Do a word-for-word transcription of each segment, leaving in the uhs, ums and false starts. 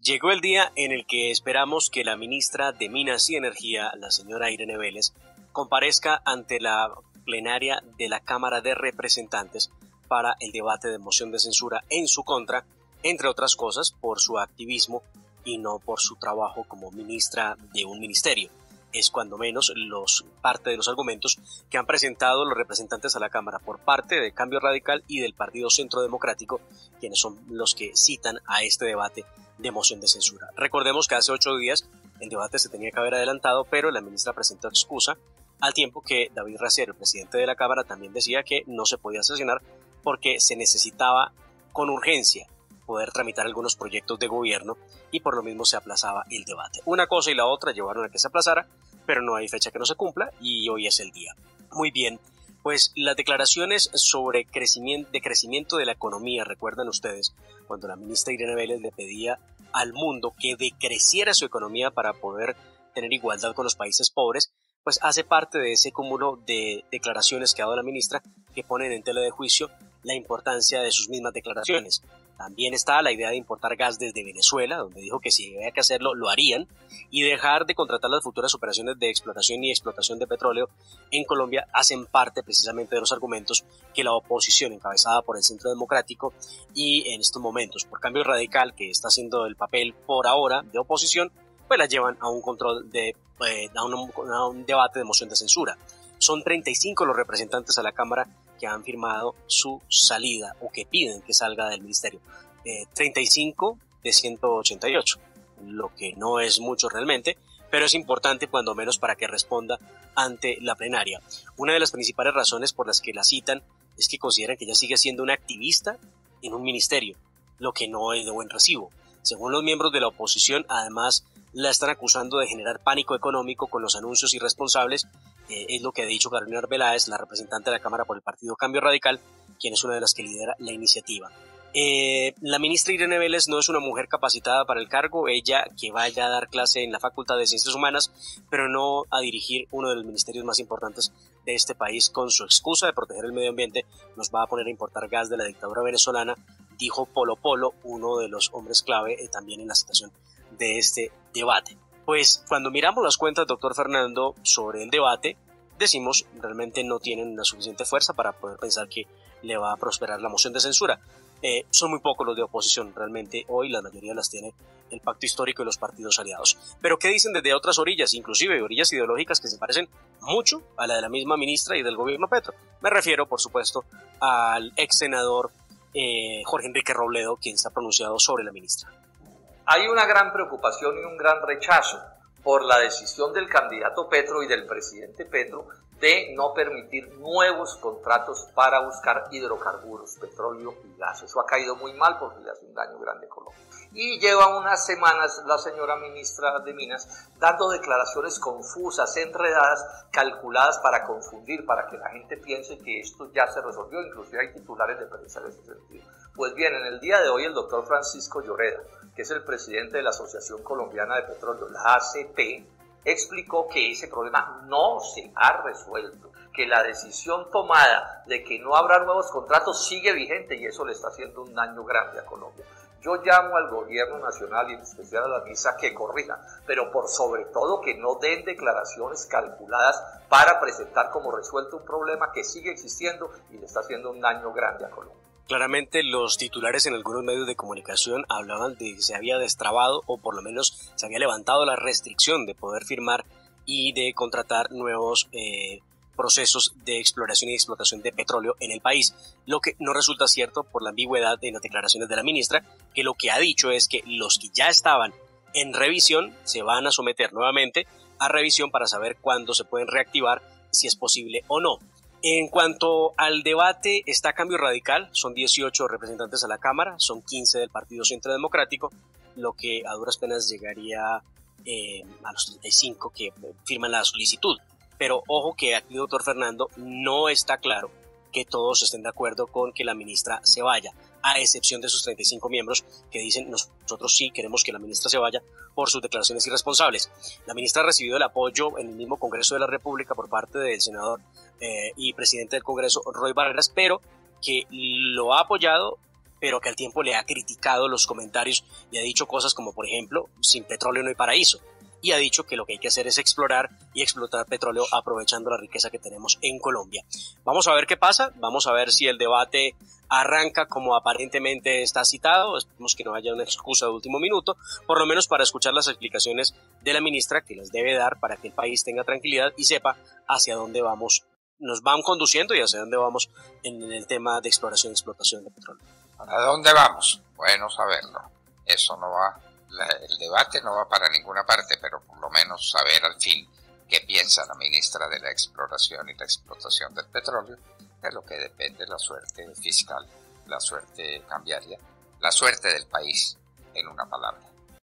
Llegó el día en el que esperamos que la ministra de Minas y Energía, la señora Irene Vélez, comparezca ante la plenaria de la Cámara de Representantes para el debate de moción de censura en su contra, entre otras cosas por su activismo y no por su trabajo como ministra de un ministerio. Es cuando menos los, parte de los argumentos que han presentado los representantes a la Cámara por parte de Cambio Radical y del Partido Centro Democrático, quienes son los que citan a este debate de moción de censura. Recordemos que hace ocho días el debate se tenía que haber adelantado, pero la ministra presentó excusa, al tiempo que David Racero, el presidente de la Cámara, también decía que no se podía sesionar porque se necesitaba con urgencia poder tramitar algunos proyectos de gobierno y por lo mismo se aplazaba el debate. Una cosa y la otra llevaron a que se aplazara, pero no hay fecha que no se cumpla y hoy es el día. Muy bien, pues las declaraciones sobre crecimiento, de crecimiento de la economía, recuerdan ustedes, cuando la ministra Irene Vélez le pedía al mundo que decreciera su economía para poder tener igualdad con los países pobres, pues hace parte de ese cúmulo de declaraciones que ha dado la ministra que ponen en tela de juicio la importancia de sus mismas declaraciones. También está la idea de importar gas desde Venezuela, donde dijo que si había que hacerlo, lo harían, y dejar de contratar las futuras operaciones de explotación y explotación de petróleo en Colombia hacen parte precisamente de los argumentos que la oposición, encabezada por el Centro Democrático y en estos momentos por Cambio Radical, que está haciendo el papel por ahora de oposición, pues la llevan a un control de, eh, a, un, a un debate de moción de censura. Son treinta y cinco los representantes a la Cámara que han firmado su salida o que piden que salga del ministerio. Eh, treinta y cinco de ciento ochenta y ocho, lo que no es mucho realmente, pero es importante cuando menos para que responda ante la plenaria. Una de las principales razones por las que la citan es que consideran que ella sigue siendo una activista en un ministerio, lo que no es de buen recibo. Según los miembros de la oposición, además la están acusando de generar pánico económico con los anuncios irresponsables. Eh, es lo que ha dicho Carolina Arbeláez, la representante de la Cámara por el Partido Cambio Radical, quien es una de las que lidera la iniciativa. Eh, la ministra Irene Vélez no es una mujer capacitada para el cargo, ella que vaya a dar clase en la Facultad de Ciencias Humanas, pero no a dirigir uno de los ministerios más importantes de este país con su excusa de proteger el medio ambiente, nos va a poner a importar gas de la dictadura venezolana, dijo Polo Polo, uno de los hombres clave eh, también en la situación de este debate. Pues cuando miramos las cuentas, doctor Fernando, sobre el debate, decimos realmente no tienen la suficiente fuerza para poder pensar que le va a prosperar la moción de censura. Eh, son muy pocos los de oposición, realmente hoy la mayoría las tiene el pacto histórico y los partidos aliados. Pero ¿qué dicen desde otras orillas, inclusive orillas ideológicas que se parecen mucho a la de la misma ministra y del gobierno Petro? Me refiero, por supuesto, al ex senador eh, Jorge Enrique Robledo, quien se ha pronunciado sobre la ministra. Hay una gran preocupación y un gran rechazo por la decisión del candidato Petro y del presidente Petro de no permitir nuevos contratos para buscar hidrocarburos, petróleo y gas. Eso ha caído muy mal porque le hace un daño grande a Colombia. Y lleva unas semanas la señora ministra de Minas dando declaraciones confusas, enredadas, calculadas para confundir, para que la gente piense que esto ya se resolvió. Inclusive hay titulares de prensa en ese sentido. Pues bien, en el día de hoy el doctor Francisco Lloreda, que es el presidente de la Asociación Colombiana de Petróleo, la A C P, explicó que ese problema no se ha resuelto, que la decisión tomada de que no habrá nuevos contratos sigue vigente y eso le está haciendo un daño grande a Colombia. Yo llamo al gobierno nacional y en especial a la misa que corrija, pero por sobre todo que no den declaraciones calculadas para presentar como resuelto un problema que sigue existiendo y le está haciendo un daño grande a Colombia. Claramente los titulares en algunos medios de comunicación hablaban de que se había destrabado o por lo menos se había levantado la restricción de poder firmar y de contratar nuevos eh, procesos de exploración y explotación de petróleo en el país, lo que no resulta cierto por la ambigüedad en las declaraciones de la ministra, que lo que ha dicho es que los que ya estaban en revisión se van a someter nuevamente a revisión para saber cuándo se pueden reactivar, si es posible o no. En cuanto al debate, está Cambio Radical, son dieciocho representantes a la Cámara, son quince del Partido Centro Democrático, lo que a duras penas llegaría eh, a los treinta y cinco que firman la solicitud. Pero ojo que aquí, doctor Fernando, no está claro que todos estén de acuerdo con que la ministra se vaya, a excepción de sus treinta y cinco miembros que dicen nosotros sí queremos que la ministra se vaya por sus declaraciones irresponsables. La ministra ha recibido el apoyo en el mismo Congreso de la República por parte del senador eh, y presidente del Congreso, Roy Barreras, pero que lo ha apoyado pero que al tiempo le ha criticado los comentarios y ha dicho cosas como, por ejemplo, sin petróleo no hay paraíso. Y ha dicho que lo que hay que hacer es explorar y explotar petróleo aprovechando la riqueza que tenemos en Colombia. Vamos a ver qué pasa, vamos a ver si el debate arranca como aparentemente está citado. Esperemos que no haya una excusa de último minuto, por lo menos para escuchar las explicaciones de la ministra, que las debe dar para que el país tenga tranquilidad y sepa hacia dónde vamos, nos van conduciendo y hacia dónde vamos en el tema de exploración y explotación de petróleo. ¿Para dónde vamos? Bueno saberlo. Eso no va... La, el debate no va para ninguna parte, pero por lo menos saber al fin qué piensa la ministra de la exploración y la explotación del petróleo, de lo que depende la suerte fiscal, la suerte cambiaria, la suerte del país, en una palabra.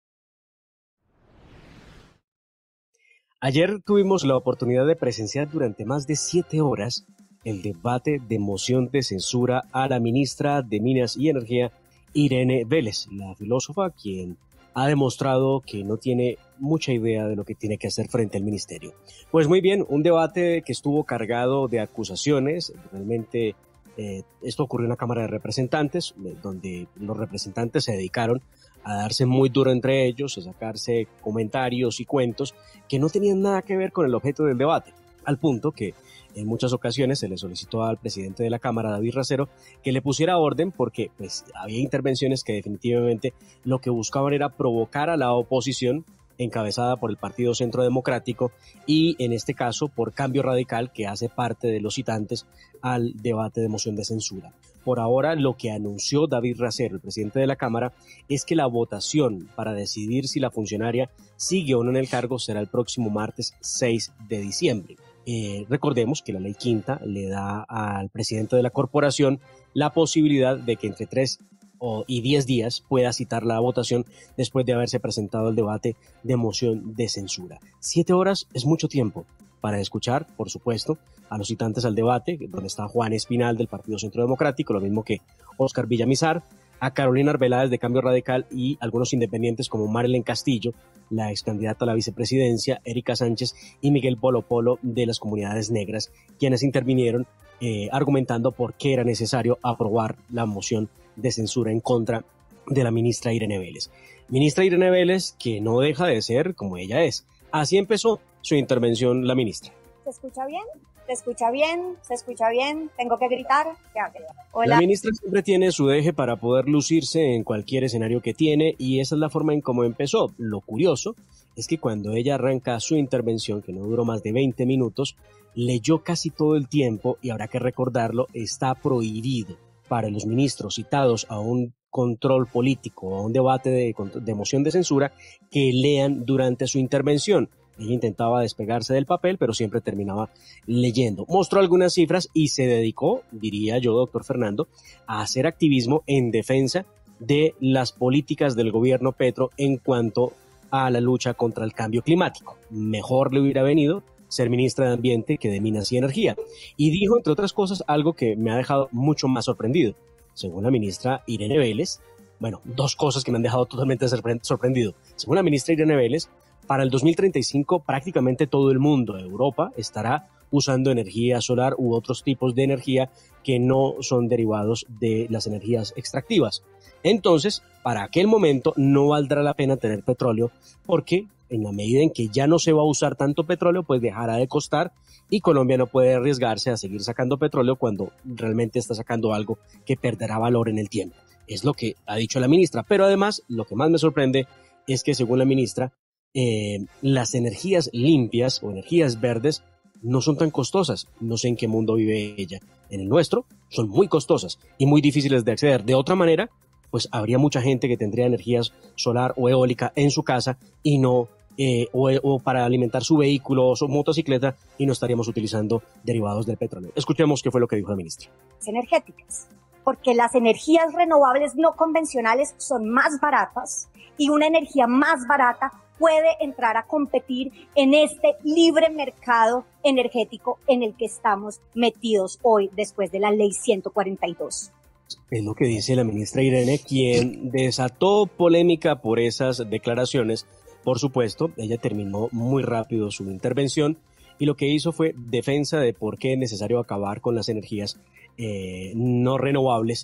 Ayer tuvimos la oportunidad de presenciar durante más de siete horas el debate de moción de censura a la ministra de Minas y Energía, Irene Vélez, la filósofa quien ha demostrado que no tiene mucha idea de lo que tiene que hacer frente al ministerio. Pues muy bien, un debate que estuvo cargado de acusaciones. Realmente eh, esto ocurrió en la Cámara de Representantes, donde los representantes se dedicaron a darse muy duro entre ellos, a sacarse comentarios y cuentos que no tenían nada que ver con el objeto del debate, al punto que en muchas ocasiones se le solicitó al presidente de la Cámara, David Racero, que le pusiera orden porque pues, había intervenciones que definitivamente lo que buscaban era provocar a la oposición encabezada por el Partido Centro Democrático y en este caso por Cambio Radical, que hace parte de los citantes al debate de moción de censura. Por ahora lo que anunció David Racero, el presidente de la Cámara, es que la votación para decidir si la funcionaria sigue o no en el cargo será el próximo martes seis de diciembre. Eh, recordemos que la ley quinta le da al presidente de la corporación la posibilidad de que entre tres y diez días pueda citar la votación después de haberse presentado el debate de moción de censura. Siete horas es mucho tiempo para escuchar, por supuesto, a los citantes al debate, donde está Juan Espinal del Partido Centro Democrático, lo mismo que Óscar Villamizar, a Carolina Arbeláez de Cambio Radical y algunos independientes como Marilyn Castillo, la ex candidata a la vicepresidencia, Erika Sánchez y Miguel Polo Polo de las comunidades negras, quienes intervinieron eh, argumentando por qué era necesario aprobar la moción de censura en contra de la ministra Irene Vélez. Ministra Irene Vélez, que no deja de ser como ella es. Así empezó su intervención la ministra. ¿Se escucha bien? ¿Se escucha bien? ¿Se escucha bien? ¿Tengo que gritar? Hola. La ministra siempre tiene su deje para poder lucirse en cualquier escenario que tiene y esa es la forma en cómo empezó. Lo curioso es que cuando ella arranca su intervención, que no duró más de veinte minutos, leyó casi todo el tiempo y habrá que recordarlo, está prohibido para los ministros citados a un control político o a un debate de, de moción de censura que lean durante su intervención. Ella intentaba despegarse del papel, pero siempre terminaba leyendo. Mostró algunas cifras y se dedicó, diría yo, doctor Fernando, a hacer activismo en defensa de las políticas del gobierno Petro en cuanto a la lucha contra el cambio climático. Mejor le hubiera venido ser ministra de Ambiente que de Minas y Energía. Y dijo, entre otras cosas, algo que me ha dejado mucho más sorprendido. Según la ministra Irene Vélez, bueno, dos cosas que me han dejado totalmente sorprendido. Según la ministra Irene Vélez, para el dos mil treinta y cinco prácticamente todo el mundo, Europa, estará usando energía solar u otros tipos de energía que no son derivados de las energías extractivas. Entonces, para aquel momento no valdrá la pena tener petróleo porque en la medida en que ya no se va a usar tanto petróleo, pues dejará de costar y Colombia no puede arriesgarse a seguir sacando petróleo cuando realmente está sacando algo que perderá valor en el tiempo. Es lo que ha dicho la ministra, pero además lo que más me sorprende es que según la ministra, eh, las energías limpias o energías verdes no son tan costosas. No sé en qué mundo vive ella. En el nuestro son muy costosas y muy difíciles de acceder. De otra manera, pues habría mucha gente que tendría energías solar o eólica en su casa y no eh, o, o para alimentar su vehículo o su motocicleta y no estaríamos utilizando derivados del petróleo. Escuchemos qué fue lo que dijo la ministra. Energéticas, porque las energías renovables no convencionales son más baratas y una energía más barata puede entrar a competir en este libre mercado energético en el que estamos metidos hoy después de la ley ciento cuarenta y dos. Es lo que dice la ministra Irene, quien desató polémica por esas declaraciones. Por supuesto, ella terminó muy rápido su intervención y lo que hizo fue defensa de por qué es necesario acabar con las energías eh, no renovables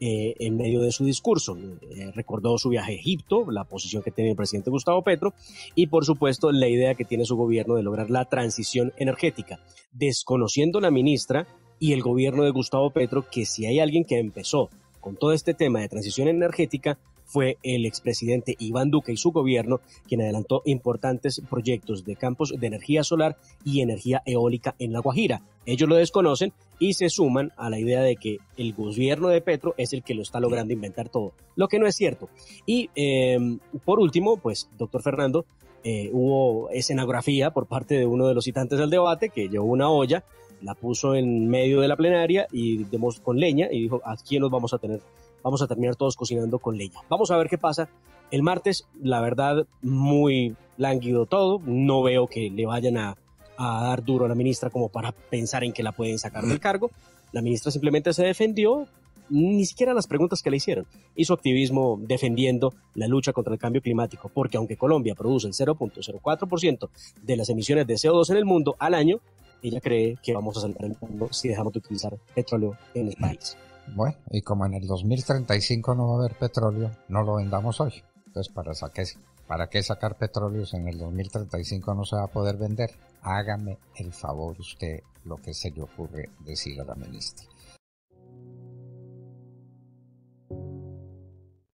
eh, en medio de su discurso. Eh, recordó su viaje a Egipto, la posición que tiene el presidente Gustavo Petro y por supuesto la idea que tiene su gobierno de lograr la transición energética, desconociendo la ministra y el gobierno de Gustavo Petro que si hay alguien que empezó con todo este tema de transición energética fue el expresidente Iván Duque y su gobierno, quien adelantó importantes proyectos de campos de energía solar y energía eólica en La Guajira. Ellos lo desconocen y se suman a la idea de que el gobierno de Petro es el que lo está logrando inventar todo, lo que no es cierto. Y eh, por último, pues, doctor Fernando, eh, hubo escenografía por parte de uno de los citantes del debate que llevó una olla, la puso en medio de la plenaria y demos con leña y dijo, aquí nos vamos a tener, vamos a terminar todos cocinando con leña. Vamos a ver qué pasa el martes. La verdad, muy lánguido todo. No veo que le vayan a, a dar duro a la ministra como para pensar en que la pueden sacar del cargo. La ministra simplemente se defendió, ni siquiera las preguntas que le hicieron. Hizo activismo defendiendo la lucha contra el cambio climático, porque aunque Colombia produce el cero punto cero cuatro por ciento de las emisiones de C O dos en el mundo al año, ella cree que vamos a salvar el mundo si dejamos de utilizar petróleo en el país. Bueno, y como en el dos mil treinta y cinco no va a haber petróleo, no lo vendamos hoy. Entonces, ¿para, saque, ¿para qué sacar petróleo si en el dos mil treinta y cinco no se va a poder vender? Hágame el favor usted lo que se le ocurre decir a la ministra.